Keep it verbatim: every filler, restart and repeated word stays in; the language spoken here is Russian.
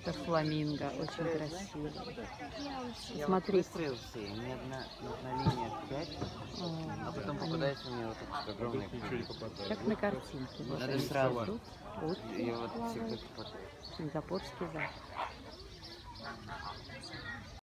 Это фламинго, очень красиво. Я Смотри. вот выстроил все, и мне одна, одна линия пять, а потом Они попадается мне вот этот огромный Ничего не попадает. как на картинке. Вот Надо они сразу. цветут. Вот И вот плавают. всегда попадает. Сингапурский зайчик.